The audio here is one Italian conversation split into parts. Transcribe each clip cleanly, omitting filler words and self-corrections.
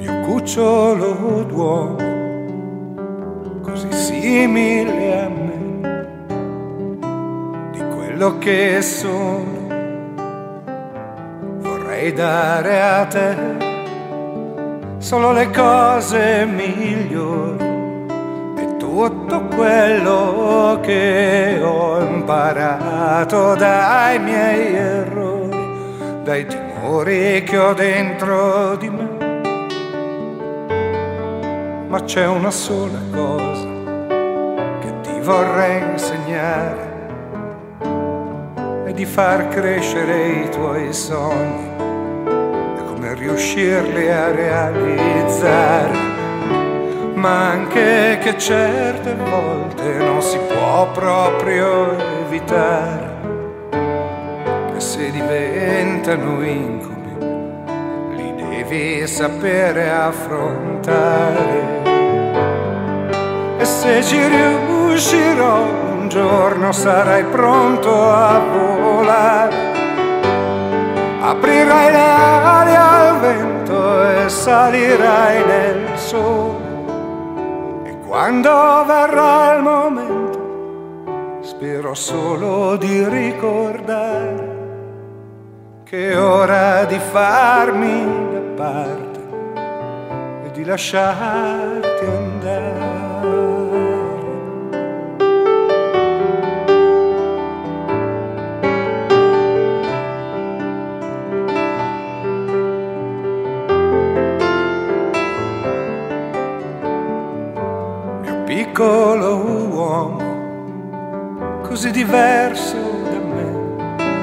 mio cucciolo d'uomo, così simile a me, di quello che sono, vorrei dare a te solo le cose migliori e tutto quello che ho imparato dai miei errori, dai timori che ho dentro di me. Ma c'è una sola cosa che ti vorrei insegnare, è di far crescere i tuoi sogni e come riuscirli a realizzare, ma anche che certe volte non si può proprio evitare, che se diventano incubi li devi sapere affrontare. E se ci riuscirò un giorno sarai pronto a volare, aprirai le ali al vento e salirai nel sole. E quando verrà il momento spero solo di ricordare che è ora di farmi da parte e di lasciarti andare. Piccolo uomo, così diverso da me,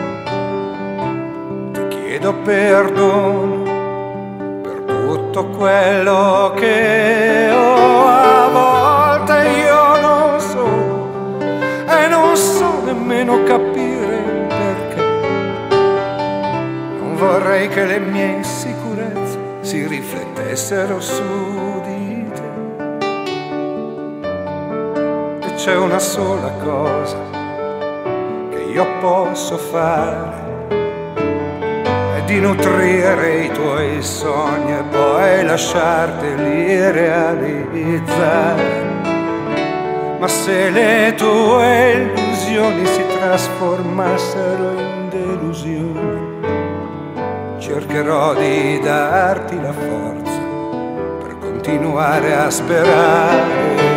ti chiedo perdono per tutto quello che ho. A volte io non so e non so nemmeno capire il perché. Non vorrei che le mie insicurezze si riflettessero su di te. C'è una sola cosa che io posso fare, è di nutrire i tuoi sogni e poi lasciarteli realizzare. Ma se le tue illusioni si trasformassero in delusioni, cercherò di darti la forza per continuare a sperare.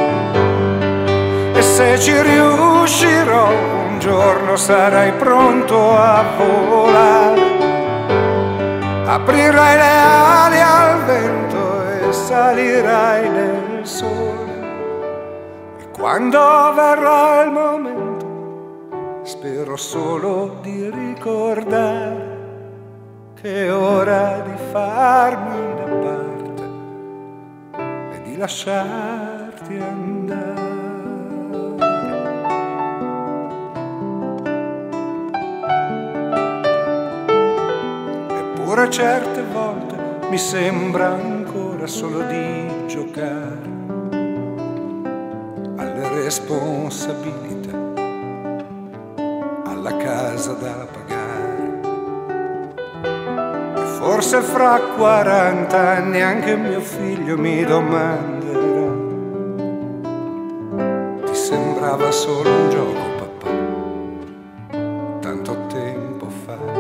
E se ci riuscirò un giorno sarai pronto a volare, aprirai le ali al vento e salirai nel sole. E quando verrà il momento spero solo di ricordare che è ora di farmi da parte e di lasciarti andare. Ora certe volte mi sembra ancora solo di giocare alle responsabilità, alla casa da pagare. E forse fra 40 anni anche mio figlio mi domanderà: ti sembrava solo un gioco, papà, tanto tempo fa?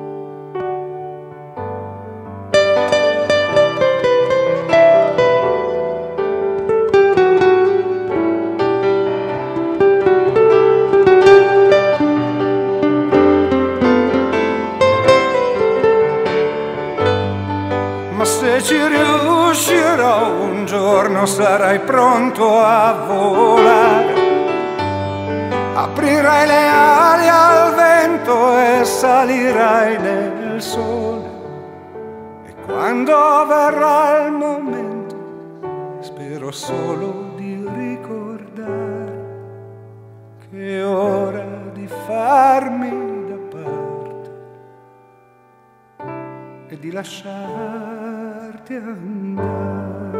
Ma se ci riuscirò un giorno sarai pronto a volare, aprirai le ali al vento e salirai nel sole. E quando verrà il momento spero solo di ricordare che è ora di farmi da parte e di lasciarti andare.